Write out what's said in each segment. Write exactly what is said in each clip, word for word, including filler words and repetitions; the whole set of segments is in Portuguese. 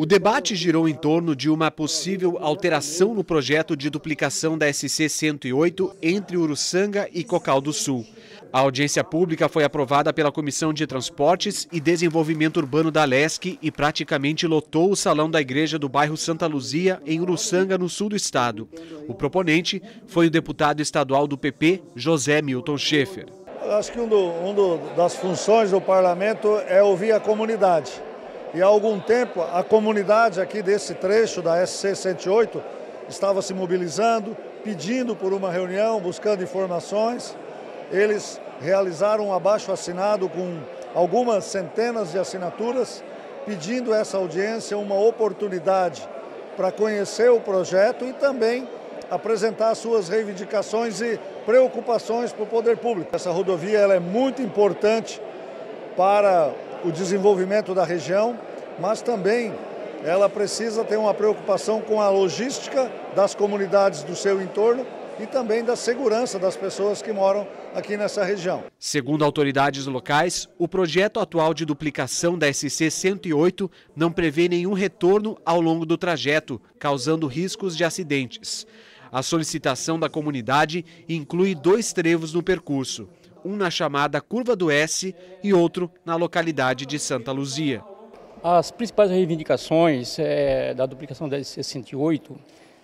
O debate girou em torno de uma possível alteração no projeto de duplicação da S C cento e oito entre Uruçanga e Cocal do Sul. A audiência pública foi aprovada pela Comissão de Transportes e Desenvolvimento Urbano da Alesc e praticamente lotou o salão da igreja do bairro Santa Luzia, em Uruçanga, no sul do estado. O proponente foi o deputado estadual do P P, José Milton Schaefer. Eu acho que uma um do, das funções do parlamento é ouvir a comunidade. E há algum tempo a comunidade aqui desse trecho da S C cento e oito estava se mobilizando, pedindo por uma reunião, buscando informações. Eles realizaram um abaixo-assinado com algumas centenas de assinaturas, pedindo essa audiência uma oportunidade para conhecer o projeto e também apresentar suas reivindicações e preocupações para o poder público. Essa rodovia ela é muito importante para o desenvolvimento da região, mas também ela precisa ter uma preocupação com a logística das comunidades do seu entorno e também da segurança das pessoas que moram aqui nessa região. Segundo autoridades locais, o projeto atual de duplicação da S C cento e oito não prevê nenhum retorno ao longo do trajeto, causando riscos de acidentes. A solicitação da comunidade inclui dois trevos no percurso, um na chamada Curva do S e outro na localidade de Santa Luzia. As principais reivindicações é, da duplicação da S C cento e oito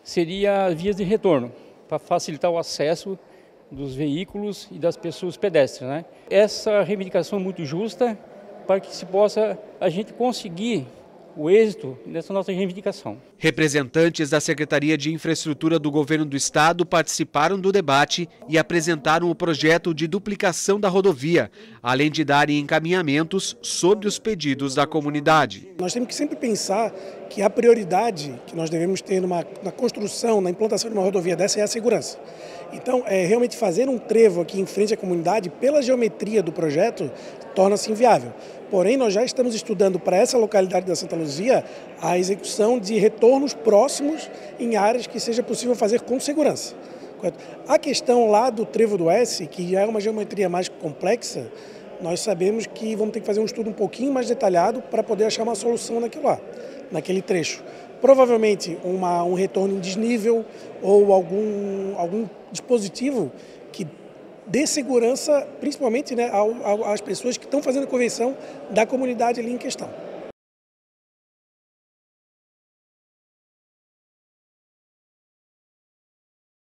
seria vias de retorno, para facilitar o acesso dos veículos e das pessoas pedestres, né? Essa reivindicação é muito justa para que se possa a gente conseguir o êxito dessa nossa reivindicação. Representantes da Secretaria de Infraestrutura do Governo do Estado participaram do debate e apresentaram o projeto de duplicação da rodovia, além de darem encaminhamentos sobre os pedidos da comunidade. Nós temos que sempre pensar que a prioridade que nós devemos ter numa, na construção, na implantação de uma rodovia dessa é a segurança. Então, é, realmente fazer um trevo aqui em frente à comunidade, pela geometria do projeto, torna-se inviável. Porém, nós já estamos estudando para essa localidade da Santa Luzia a execução de retornos próximos em áreas que seja possível fazer com segurança. Correto? A questão lá do trevo do S, que já é uma geometria mais complexa, nós sabemos que vamos ter que fazer um estudo um pouquinho mais detalhado para poder achar uma solução naquilo lá, naquele trecho. Provavelmente uma, um retorno em desnível ou algum, algum dispositivo que dê segurança, principalmente, né, às pessoas que estão fazendo a convenção da comunidade ali em questão.